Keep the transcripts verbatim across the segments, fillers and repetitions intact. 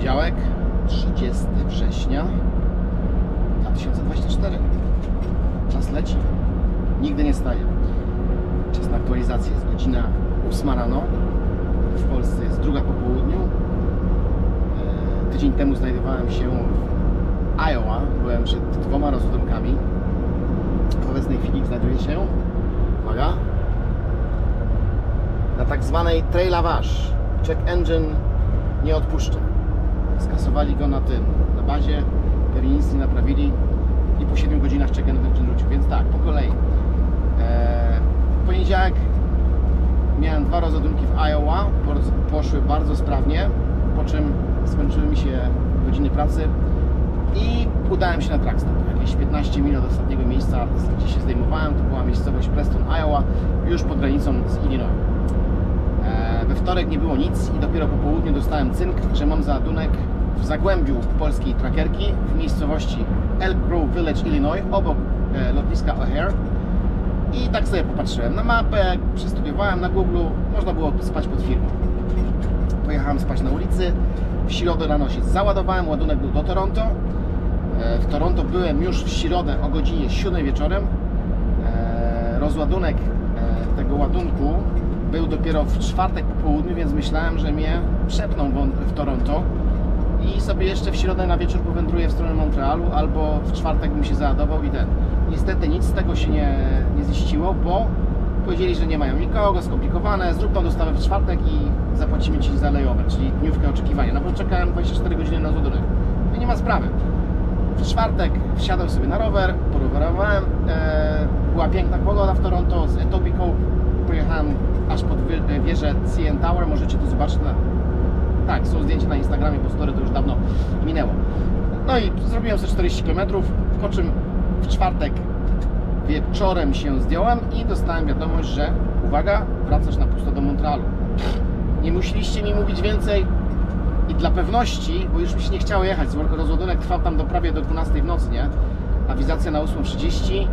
Poniedziałek, trzydziestego września dwa tysiące dwudziestego czwartego. Czas leci. Nigdy nie staje. Czas na aktualizację. Jest godzina ósma rano. W Polsce jest druga po południu. Tydzień temu znajdowałem się w Iowa. Byłem przed dwoma rozładunkami. W obecnej chwili znajduję się, uwaga, na tak zwanej trail lavage. Check engine nie odpuszcza. Skasowali go na tym, na bazie, nic nie naprawili i po siedmiu godzinach check engine wrócił. Więc tak, po kolei. Eee, w poniedziałek miałem dwa rozładunki w Iowa, poszły bardzo sprawnie, po czym skończyły mi się godziny pracy i udałem się na trackstop. Jakieś piętnaście minut od ostatniego miejsca, gdzie się zdejmowałem, to była miejscowość Preston, Iowa, już pod granicą z Illinois. Eee, we wtorek nie było nic i dopiero po południu dostałem cynk, że mam załadunek w zagłębiu polskiej trackerki w miejscowości Elk Grove Village, Illinois, obok e, lotniska O'Hare. I tak sobie popatrzyłem na mapę, przestudiowałem na Google, można było spać pod firmą. Pojechałem spać na ulicy, w środę rano się załadowałem, ładunek był do Toronto. E, w Toronto byłem już w środę o godzinie siódmej wieczorem. E, rozładunek e, tego ładunku był dopiero w czwartek po południu, więc myślałem, że mnie przepną w Toronto i sobie jeszcze w środę na wieczór powędruję w stronę Montrealu, albo w czwartek bym się załadował i ten. Niestety nic z tego się nie, nie ziściło, bo powiedzieli, że nie mają nikogo, skomplikowane, zrób tą dostawę w czwartek i zapłacimy Ci za layover, czyli dniówkę oczekiwania. No bo czekałem dwadzieścia cztery godziny na rozładunek. No i nie ma sprawy. W czwartek wsiadłem sobie na rower, porowerowałem, e, była piękna pogoda w Toronto, z Etobicoke pojechałem aż pod wieżę C N Tower, możecie to zobaczyć na... Tak, są zdjęcia na Instagramie, bo story to już dawno minęło. No i zrobiłem sobie czterdzieści kilometrów, po czym w czwartek wieczorem się zdjąłem i dostałem wiadomość, że uwaga, wracasz na pusto do Montrealu. Nie musieliście mi mówić więcej i dla pewności, bo już mi się nie chciało jechać, rozładunek trwał tam do prawie do dwunastej w nocy, nie? Awizacja na ósmą trzydzieści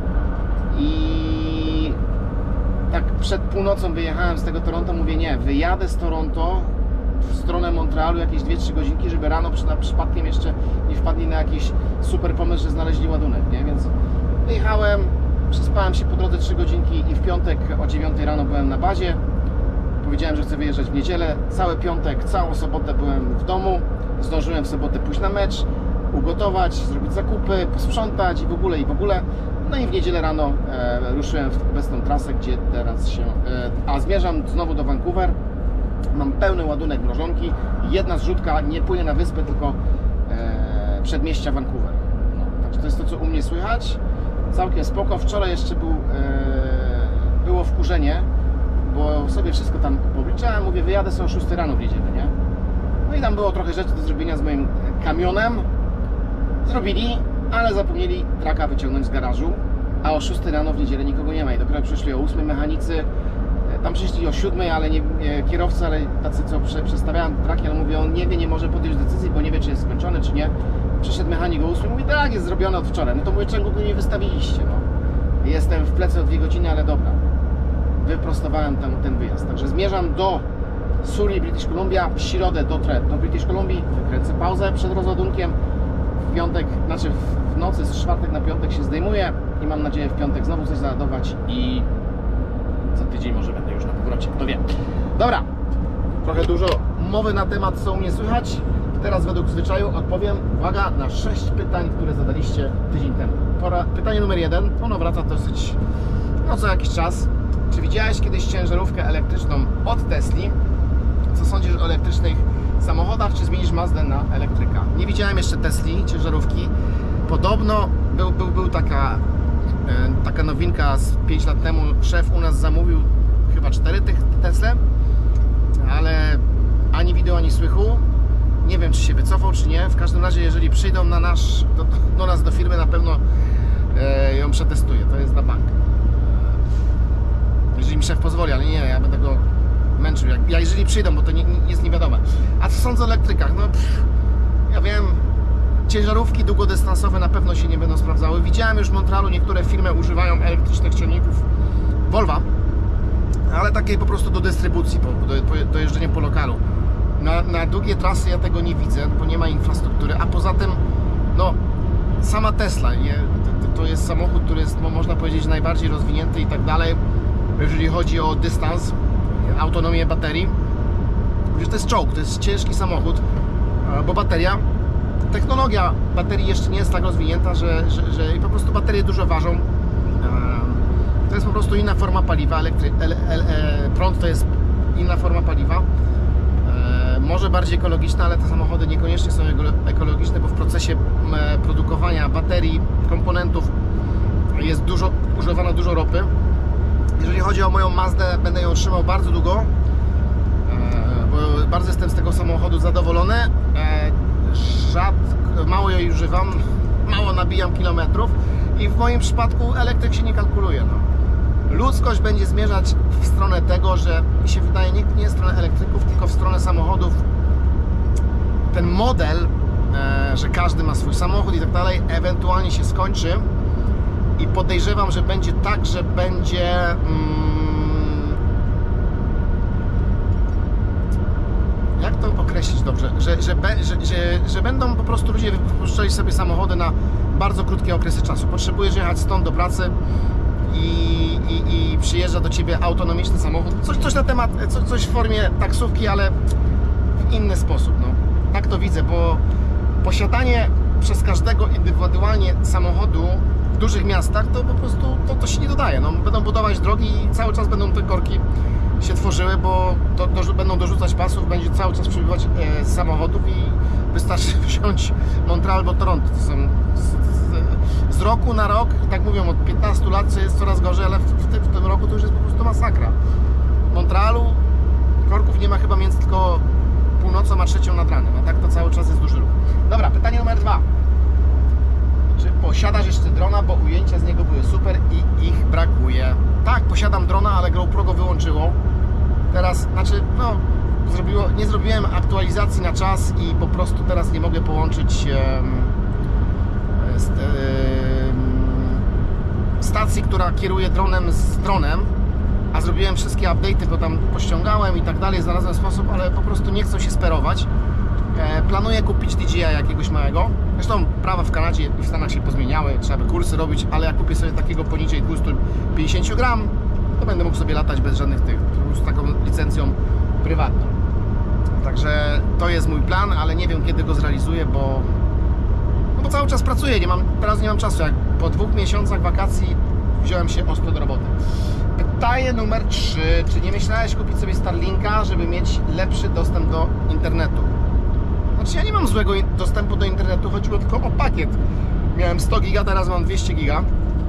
i tak przed północą wyjechałem z tego Toronto, mówię nie, wyjadę z Toronto w stronę Montrealu jakieś dwie trzy godzinki, żeby rano przy, przypadkiem jeszcze nie wpadli na jakiś super pomysł, że znaleźli ładunek, nie? Więc wyjechałem, przespałem się po drodze trzy godzinki i w piątek o dziewiątej rano byłem na bazie. Powiedziałem, że chcę wyjeżdżać w niedzielę. Cały piątek, całą sobotę byłem w domu. Zdążyłem w sobotę pójść na mecz, ugotować, zrobić zakupy, posprzątać i w ogóle, i w ogóle. No i w niedzielę rano e, ruszyłem w obecną trasę, gdzie teraz się... E, a zmierzam znowu do Vancouver. Mam pełny ładunek mrożonki. Jedna zrzutka nie płynie na wyspę, tylko e, przedmieścia Vancouver. No, także to jest to, co u mnie słychać. Całkiem spoko. Wczoraj jeszcze był, e, było wkurzenie, bo sobie wszystko tam policzałem. Mówię, wyjadę sobie o szóstej rano w niedzielę, nie? No i tam było trochę rzeczy do zrobienia z moim kamionem. Zrobili, ale zapomnieli traka wyciągnąć z garażu, a o szóstej rano w niedzielę nikogo nie ma. I dopiero przyszli o ósmej mechanicy. Tam przyszli o siódmej, ale nie, nie kierowcy, ale tacy, co prze, przestawiałem traki, ale mówię, on nie wie, nie może podjąć decyzji, bo nie wie, czy jest skończony, czy nie. Przyszedł mechanik o ósmej, mówi, tak, jest zrobione od wczoraj. No to mówię, czego go nie wystawiliście, no. Jestem w plecy o dwie godziny, ale dobra. Wyprostowałem ten, ten wyjazd. Także zmierzam do Surrey, British Columbia. W środę dotrę do British Columbii, wykręcę pauzę przed rozładunkiem. W piątek, znaczy w nocy z czwartek na piątek się zdejmuję i mam nadzieję w piątek znowu coś załadować i za tydzień może będę już na powrocie, kto wie. Dobra, trochę dużo mowy na temat, co u mnie słychać. Teraz według zwyczaju odpowiem, uwaga, na sześć pytań, które zadaliście tydzień temu. Pora, pytanie numer jeden, ono wraca dosyć, no co jakiś czas. Czy widziałeś kiedyś ciężarówkę elektryczną od Tesli? Co sądzisz o elektrycznych samochodach? Czy zmienisz Mazdę na elektryka? Nie widziałem jeszcze Tesli, ciężarówki. Podobno był, był, był taka, e, taka nowinka z pięć lat temu. Szef u nas zamówił chyba cztery tych Tesle, ale ani wideo, ani słychu. Nie wiem, czy się wycofał, czy nie. W każdym razie, jeżeli przyjdą na nasz, do, do nas do firmy, na pewno e, ją przetestuję. To jest na bank. Jeżeli mi szef pozwoli, ale nie, ja będę go męczył. Jak, ja jeżeli przyjdą, bo to nie, nie jest niewiadome. A co sądzę o elektrykach? No, pff, ja wiem, ciężarówki długodystansowe na pewno się nie będą sprawdzały. Widziałem już w Montrealu, niektóre firmy używają elektrycznych ciągników Volva, ale takiej po prostu do dystrybucji, do, do, do jeżdżenia po lokalu. Na, na długie trasy ja tego nie widzę, bo nie ma infrastruktury, a poza tym, no, sama Tesla, je, to, to jest samochód, który jest, no, można powiedzieć, najbardziej rozwinięty i tak dalej, jeżeli chodzi o dystans, autonomię baterii. Wiesz, to jest czołg, to jest ciężki samochód, bo bateria, technologia baterii jeszcze nie jest tak rozwinięta, że, że, że i po prostu baterie dużo ważą. To jest po prostu inna forma paliwa, elektry, ele, ele, prąd to jest inna forma paliwa. Może bardziej ekologiczne, ale te samochody niekoniecznie są ekologiczne, bo w procesie produkowania baterii, komponentów jest dużo, używana dużo ropy. Jeżeli chodzi o moją Mazdę, będę ją trzymał bardzo długo, bo bardzo jestem z tego samochodu zadowolony. Rzadko, mało jej używam, mało nabijam kilometrów i w moim przypadku elektryk się nie kalkuluje. No. Ludzkość będzie zmierzać w stronę tego, że mi się wydaje, nie, nie w stronę elektryków, tylko w stronę samochodów. Ten model, e, że każdy ma swój samochód i tak dalej, ewentualnie się skończy i podejrzewam, że będzie tak, że będzie mm, jak to określić dobrze, że, że, be, że, że, że będą po prostu ludzie wypuszczali sobie samochody na bardzo krótkie okresy czasu. Potrzebujesz jechać stąd do pracy i, i, i przyjeżdża do Ciebie autonomiczny samochód, coś, coś na temat, coś, coś w formie taksówki, ale w inny sposób, no. Tak to widzę, bo posiadanie przez każdego indywidualnie samochodu w dużych miastach, to po prostu to, to się nie dodaje, no. Będą budować drogi i cały czas będą te korki się tworzyły, bo do, do, będą dorzucać pasów, będzie cały czas przybywać e, samochodów i wystarczy wziąć Montreal albo Toronto. To są z, z, z roku na rok, i tak mówią, od piętnastu lat, co jest coraz gorzej, ale w, w, tym, w tym roku to już jest po prostu masakra. W Montrealu korków nie ma chyba między tylko północą a trzecią nad ranem, a tak to cały czas jest duży ruch. Dobra, pytanie numer dwa. Czy posiadasz jeszcze drona, bo ujęcia z niego były super i ich brakuje? Tak, posiadam drona, ale GoPro go wyłączyło. Teraz, znaczy, no, zrobiło, nie zrobiłem aktualizacji na czas i po prostu teraz nie mogę połączyć um, z, um, stacji, która kieruje dronem z dronem, a zrobiłem wszystkie update'y, bo tam pościągałem i tak dalej, znalazłem sposób, ale po prostu nie chcą się sperować. E, planuję kupić D J I jakiegoś małego. Zresztą prawa w Kanadzie i w Stanach się pozmieniały, trzeba by kursy robić, ale jak kupię sobie takiego poniżej dwieście pięćdziesiąt gram, to będę mógł sobie latać bez żadnych tych, z taką licencją prywatną. Także to jest mój plan, ale nie wiem, kiedy go zrealizuję, bo, no bo cały czas pracuję, nie mam, teraz nie mam czasu. Jak po dwóch miesiącach wakacji wziąłem się ostro do roboty. Pytanie numer trzy. Czy nie myślałeś kupić sobie Starlinka, żeby mieć lepszy dostęp do internetu? Znaczy, ja nie mam złego dostępu do internetu, chodziło tylko o pakiet. Miałem sto giga, teraz mam dwieście giga,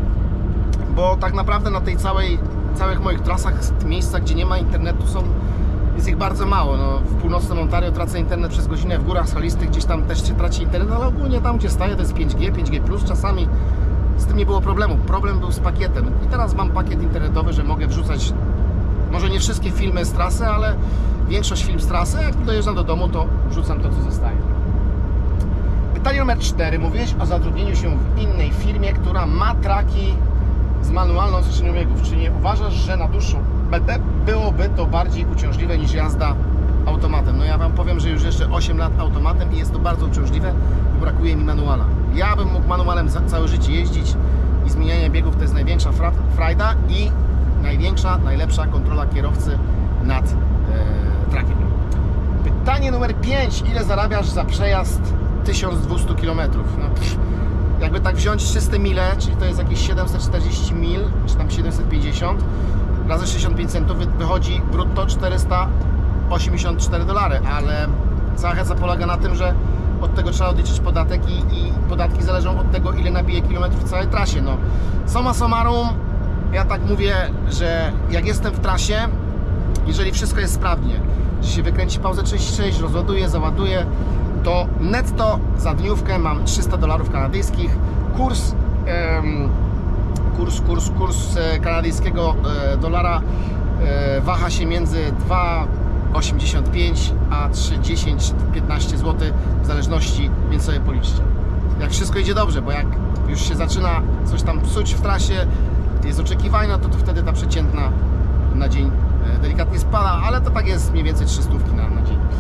bo tak naprawdę na tej całej, całych moich trasach, miejscach, gdzie nie ma internetu, są, jest ich bardzo mało. No, w północnym Ontario tracę internet przez godzinę, w górach skalistych gdzieś tam też się traci internet, ale ogólnie tam, gdzie staję, to jest pięć G, pięć G plus, czasami z tym nie było problemu. Problem był z pakietem i teraz mam pakiet internetowy, że mogę wrzucać może nie wszystkie filmy z trasy, ale większość film z trasy. Jak dojeżdżam do domu, to wrzucam to, co zostaje. Pytanie numer cztery. Mówiłeś o zatrudnieniu się w innej firmie, która ma traki z manualną skrzynią biegów. Czy nie uważasz, że na dłuższą metę byłoby to bardziej uciążliwe niż jazda automatem? No ja Wam powiem, że już jeszcze osiem lat automatem i jest to bardzo uciążliwe, bo brakuje mi manuala. Ja bym mógł manualem za całe życie jeździć i zmienianie biegów to jest największa frajda i największa, najlepsza kontrola kierowcy nad e, trakiem. Pytanie numer pięć. Ile zarabiasz za przejazd tysiąc dwieście kilometrów? No, jakby tak wziąć czyste mile, czyli to jest jakieś siedemset czterdzieści mil, czy tam siedemset pięćdziesiąt, razy sześćdziesiąt pięć centów wychodzi brutto czterysta osiemdziesiąt cztery dolary, ale zachęca polega na tym, że od tego trzeba odliczyć podatek i, i podatki zależą od tego, ile nabije kilometrów w całej trasie. No, summa summarum, ja tak mówię, że jak jestem w trasie, jeżeli wszystko jest sprawnie, że się wykręci pauzę trzydzieści sześć, rozładuje, załaduje, to netto za dniówkę mam trzysta dolarów kanadyjskich. Kurs, em, kurs, kurs, kurs kanadyjskiego e, dolara e, waha się między dwa osiemdziesiąt pięć a trzy dziesięć piętnaście złotych w zależności, więc sobie policzcie. Jak wszystko idzie dobrze, bo jak już się zaczyna coś tam psuć w trasie, jest oczekiwania, to, to wtedy ta przeciętna na dzień delikatnie spada, ale to tak jest mniej więcej trzy stówki na, na dzień.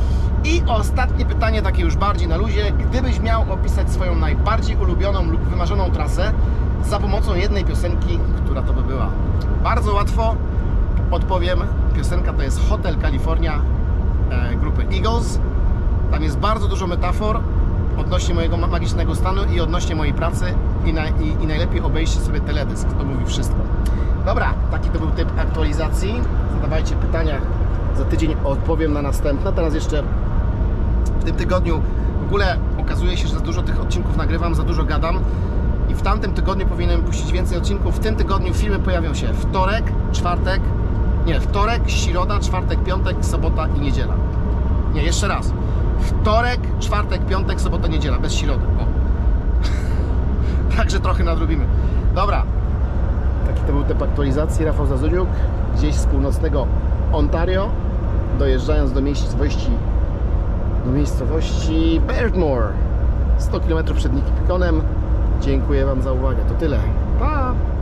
I ostatnie pytanie, takie już bardziej na luzie. Gdybyś miał opisać swoją najbardziej ulubioną lub wymarzoną trasę za pomocą jednej piosenki, która to by była? Bardzo łatwo odpowiem. Piosenka to jest Hotel California e, grupy Eagles. Tam jest bardzo dużo metafor odnośnie mojego magicznego stanu i odnośnie mojej pracy i, na, i, i najlepiej obejście sobie teledysk. To mówi wszystko. Dobra, taki to był typ aktualizacji. Zadawajcie pytania. Za tydzień odpowiem na następne. Teraz jeszcze w tym tygodniu w ogóle okazuje się, że za dużo tych odcinków nagrywam, za dużo gadam i w tamtym tygodniu powinienem puścić więcej odcinków. W tym tygodniu filmy pojawią się wtorek, czwartek, nie, wtorek, środa, czwartek, piątek, sobota i niedziela. Nie, jeszcze raz. Wtorek, czwartek, piątek, sobota, niedziela, bez środy. O. Także trochę nadrobimy. Dobra. Taki to był typ aktualizacji. Rafał Zazuniuk, gdzieś z północnego Ontario, dojeżdżając do miejscowości do miejscowości Beardmore, sto kilometrów przed Nikipiconem. Dziękuję Wam za uwagę. To tyle. Pa!